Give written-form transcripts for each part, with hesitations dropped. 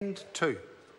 Two.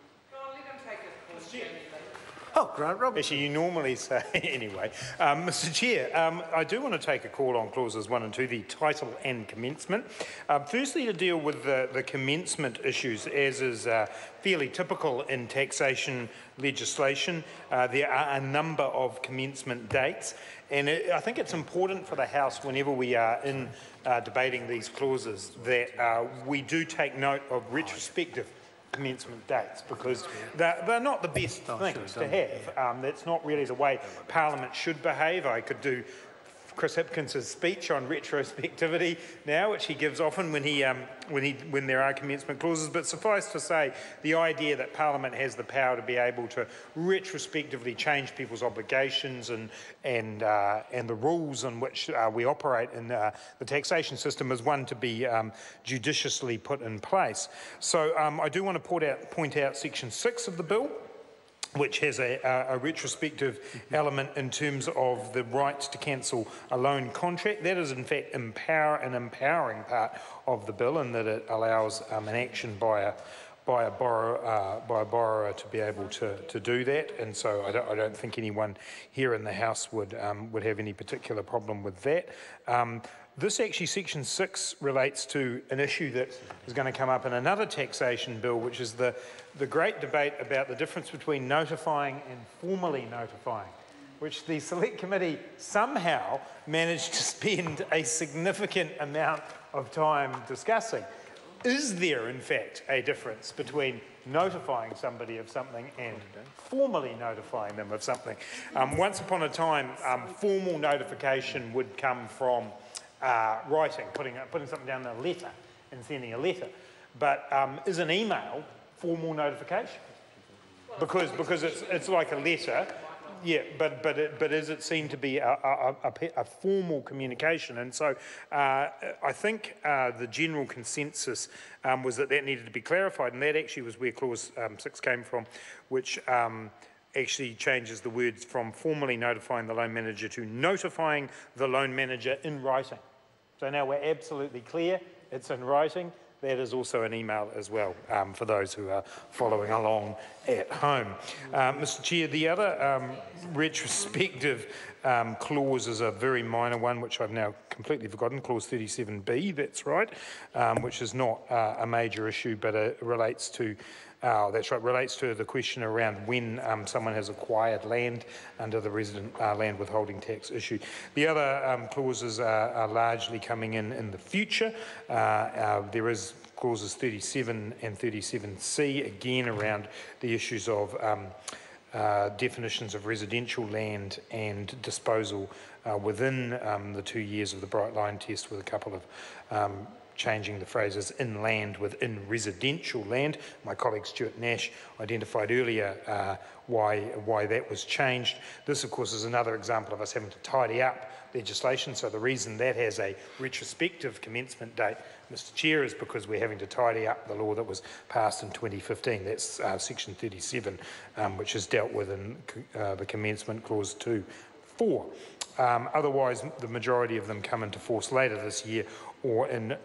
Oh, Grant Robertson. Actually, you normally say, anyway. Mr Chair, I do want to take a call on clauses 1 and 2, the title and commencement. Firstly, to deal with the commencement issues, as is fairly typical in taxation legislation, there are a number of commencement dates, and I think it's important for the House, whenever we are in debating these clauses, that we do take note of retrospective commencement dates, because they're not the best things to have. That's not really the way Parliament should behave. I could do Chris Hipkins's speech on retrospectivity now, which he gives often when there are commencement clauses. But suffice to say, the idea that Parliament has the power to be able to retrospectively change people's obligations and the rules in which we operate in the taxation system is one to be judiciously put in place. So I do want to point out Section 6 of the bill, which has a retrospective element in terms of the right to cancel a loan contract. That is, in fact, an empowering part of the bill, in that it allows an action by a borrower to be able to do that. And so I don't think anyone here in the House would have any particular problem with that. This actually, Section 6, relates to an issue that is going to come up in another taxation bill, which is the great debate about the difference between notifying and formally notifying, which the Select Committee somehow managed to spend a significant amount of time discussing. Is there, in fact, a difference between notifying somebody of something and formally notifying them of something? Once upon a time, formal notification would come from writing, putting something down in a letter and sending a letter. But is an email formal notification? Because it's like a letter, yeah. But is it seen to be a formal communication? And so I think the general consensus was that needed to be clarified, and that actually was where Clause 6 came from, which actually changes the words from formally notifying the loan manager to notifying the loan manager in writing. So now we're absolutely clear, it's in writing. That is also an email as well, for those who are following along at home. Mr Chair, the other retrospective clause is a very minor one, which I've now completely forgotten, Clause 37B, that's right, which is not a major issue, but it relates to relates to the question around when someone has acquired land under the resident land withholding tax issue. The other clauses are largely coming in the future. There is clauses 37 and 37C, again around the issues of definitions of residential land and disposal within the 2 years of the Bright Line test, with a couple of changing the phrases in land within residential land. My colleague Stuart Nash identified earlier why that was changed. This, of course, is another example of us having to tidy up legislation. So the reason that has a retrospective commencement date, Mr Chair, is because we're having to tidy up the law that was passed in 2015. That's Section 37, which is dealt with in the commencement clause 2.4. Otherwise, the majority of them come into force later this year or in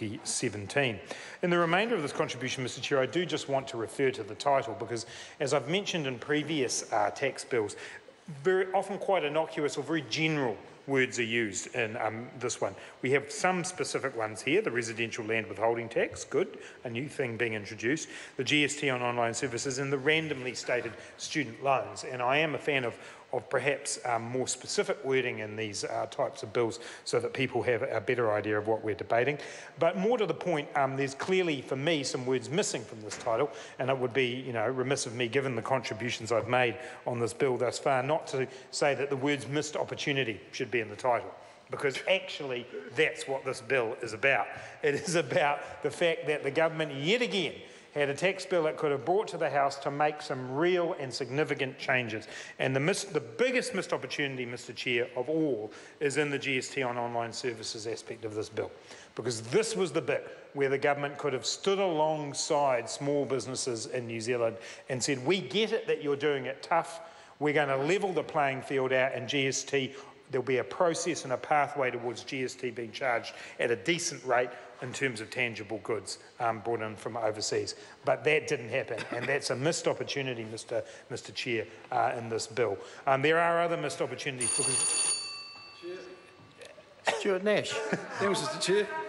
2017. In the remainder of this contribution, Mr Chair, I do just want to refer to the title, because as I've mentioned in previous tax bills, very often quite innocuous or very general words are used in this one. We have some specific ones here: the residential land withholding tax, good, a new thing being introduced, the GST on online services, and the randomly stated student loans. And I am a fan of perhaps more specific wording in these types of bills, so that people have a better idea of what we're debating. But more to the point, there's clearly, for me, some words missing from this title, and it would be, remiss of me, given the contributions I've made on this bill thus far, not to say that the words missed opportunity should be in the title, because actually that's what this bill is about. It is about the fact that the government yet again had a tax bill it could have brought to the House to make some real and significant changes. And the biggest missed opportunity, Mr Chair, of all is in the GST on online services aspect of this bill. Because this was the bit where the government could have stood alongside small businesses in New Zealand and said, we get it that you're doing it tough, we're going to level the playing field out, and GST, there'll be a process and a pathway towards GST being charged at a decent rate in terms of tangible goods brought in from overseas. But that didn't happen, and that's a missed opportunity, Mr. Chair, in this bill. There are other missed opportunities because... Stuart Nash. Thank you, Mr. Chair.